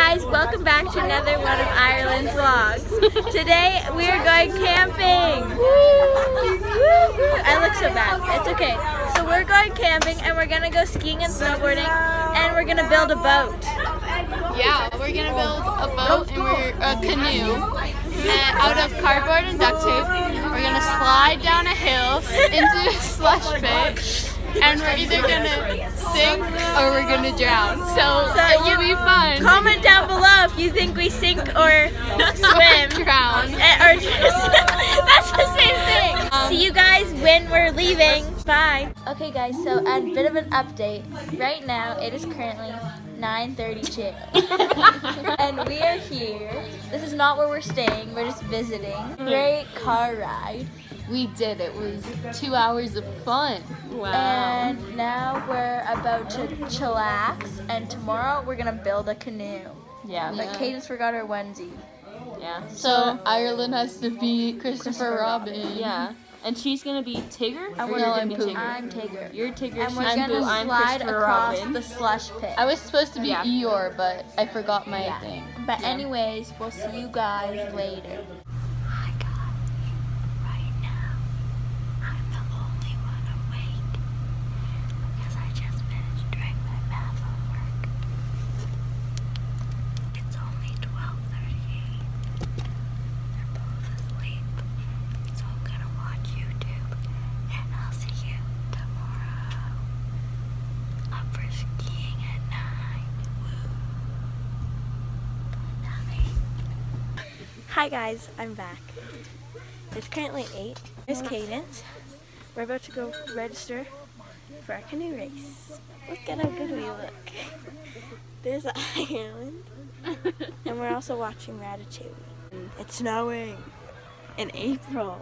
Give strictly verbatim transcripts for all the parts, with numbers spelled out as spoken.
guys, welcome back to another one of Ireland's vlogs. Today we are going camping. I look so bad. It's okay. So we're going camping and we're gonna go skiing and snowboarding and we're gonna build a boat. Yeah, we're gonna build a boat and we're a canoe and out of cardboard and duct tape. We're gonna slide down a hill into a slush pit. And we're either gonna sink or we're gonna drown. So, so it will be fun. Comment down below if you think we sink or swim. Drown. Or just, that's the same thing. Um, See you guys when we're leaving. Bye. Okay guys, so a bit of an update. Right now it is currently nine thirty-two. And we are here. This is not where we're staying, we're just visiting. Great car ride. We did. It was two hours of fun. Wow. And now we're about to chillax, and tomorrow we're gonna build a canoe. Yeah. But yeah. Cadence forgot her onesie. Yeah. So, so Ireland has to be Christopher, Christopher Robin. Robin. Yeah. And she's gonna be Tigger. And we're no, gonna I'm be Tigger. I'm Tigger. You're Tigger. And we're I'm gonna Boo. I'm slide across Robin. the slush pit. I was supposed to be yeah. Eeyore, but I forgot my yeah. thing. But yeah. anyways, we'll see you guys later. Hi guys, I'm back. It's currently eight. Here's Cadence. We're about to go register for our canoe race. Look at how good we look. There's Ireland. And we're also watching Ratatouille. It's snowing in April.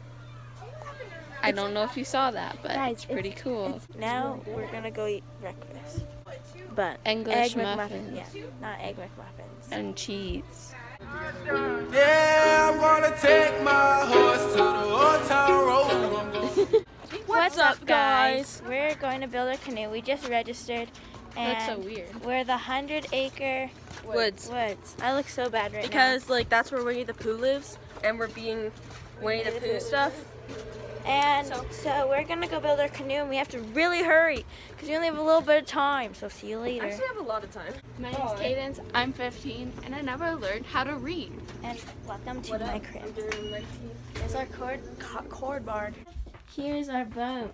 I don't know if you saw that, but Guys, it's pretty it's, cool. It's, now we're gonna go eat breakfast. But English egg muffins. McMuffins. Yeah, not egg McMuffins. And cheese. Yeah, I'm gonna take my horse to the old town road. What's up, guys? We're going to build a canoe. We just registered. And That's so weird. We're the hundred acre Woods. Woods. I look so bad right because, now. like, that's where Winnie the Pooh lives, and we're being Winnie the Pooh stuff. And so. so we're gonna go build our canoe, and we have to really hurry because we only have a little bit of time. So see you later. I actually have a lot of time. My name's Cadence. I'm fifteen, and I never learned how to read. And welcome to what my up? crib. There's our cord cord board. Here's our boat.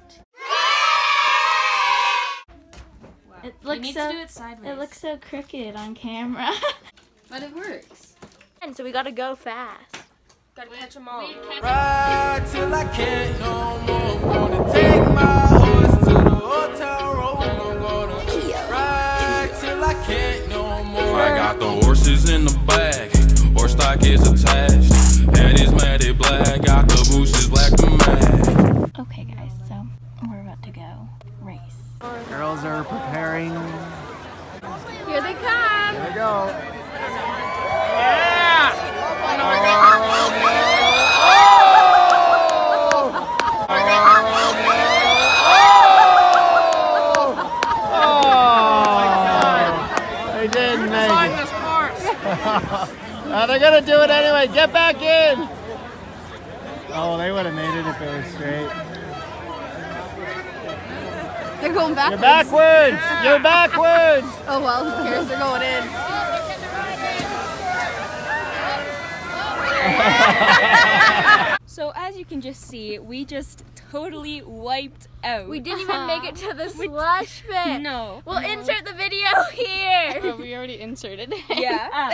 Wow. It looks you need so, to do it sideways. It looks so crooked on camera. But it works. And so we gotta go fast. Gotta catch them all. Ride till I can't no more. I'm gonna take my horse to the old town road. I'm gonna ride till I can't no more. I got the horses in the back. Horse stock is attached. Head is matted black. Got the bushes black to match. Okay guys, so we're about to go race. Girls are preparing. Here they come. Here we go. They didn't make it. uh, they're gonna do it anyway. Get back in. Oh, they would have made it if it was straight. They're going backwards. You're backwards. You're backwards. Oh well, who cares? They're going in. So as you can just see, we just totally wiped out. We didn't even make it to the slush pit. No. We'll no. insert the video here. Oh, we already inserted it. Yeah.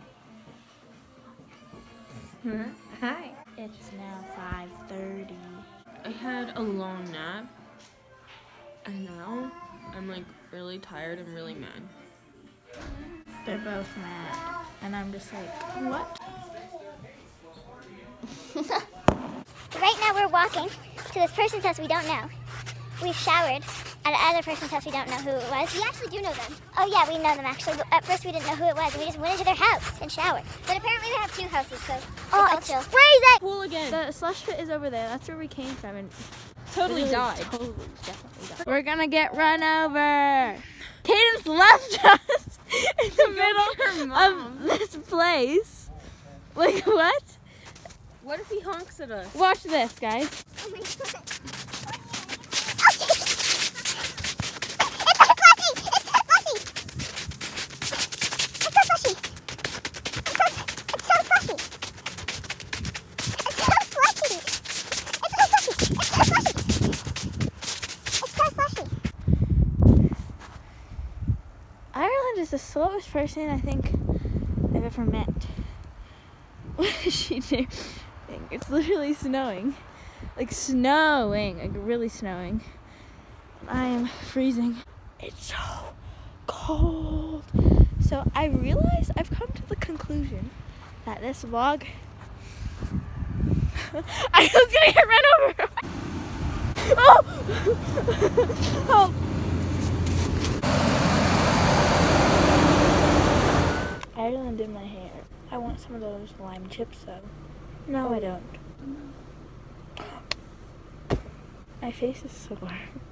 Oh. Hi. It's now five thirty. I had a long nap, and now I'm like really tired and really mad. They're both mad, and I'm just like, what? Right now we're walking to this person's house we don't know. We've showered at another person's house we don't know who it was. We actually do know them. Oh yeah, we know them actually. But at first we didn't know who it was, and we just went into their house and showered. But apparently they have two houses, so oh, it's all chill. Freezing! Pool again. The slush pit is over there. That's where we came from, and Totally died. Totally, definitely died. We're gonna get run over. Cadence left us in the middle of this place. Like what? What if he honks at us? Watch this, guys. Oh my god. Ireland is the slowest person I think I've ever met. What is she doing? It's literally snowing. Like snowing. Like really snowing. I am freezing. It's so cold. So I realize I've come to the conclusion that this vlog I was gonna get run over. Oh! Oh! Ireland did my hair. I want some of those lime chips though. No, oh. I don't. My face is sore.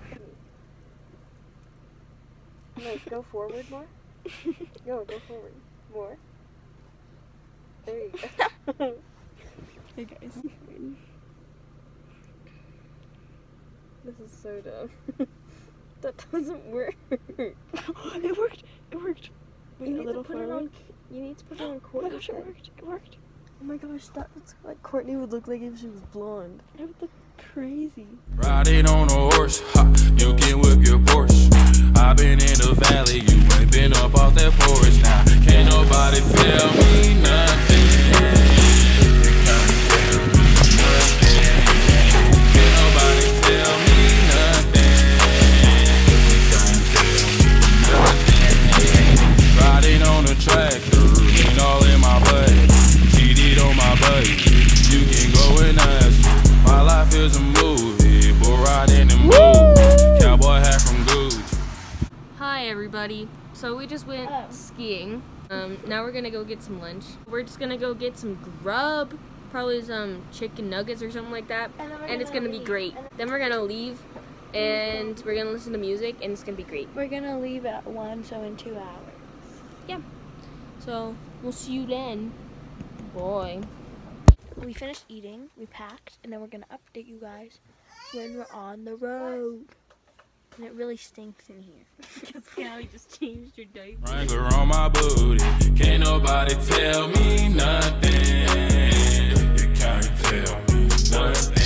Like, go forward more. Go, go forward more. There you go. Hey guys. This is so dumb. That doesn't work. It worked. It worked. Wait, you a need little to put it forward. on. You need to put it on Oh my Courtney's gosh, it head. worked. It worked. Oh my gosh, that's what Courtney would look like if she was blonde. I would look crazy. Riding on a horse, ha, you can whip your Porsche. I've been in the valley, you ain't been up off that porch. Now, can't nobody tell me nothing. You can't tell me nothing. Can't nobody tell me nothing. You can't tell me nothing. Riding on a tractor, lean all in my butt. Cheated on my buddy, you can go and ask. My life is a movie, bull riding and move. Cowboy hat from Gucci. Hi everybody. So we just went Hello. skiing. Um, now we're gonna go get some lunch. We're just gonna go get some grub, probably some chicken nuggets or something like that, And then we're and it's gonna gonna be leave. great. Then we're gonna leave, and we're gonna listen to music, and it's gonna be great. We're gonna leave at one, so in two hours. Yeah. So we'll see you then. Boy. We finished eating, we packed, and then we're gonna update you guys when we're on the road. And it really stinks in here. Because Callie just changed your diaper. Wrangler on my booty, can't nobody tell me nothing. You can't tell me nothing.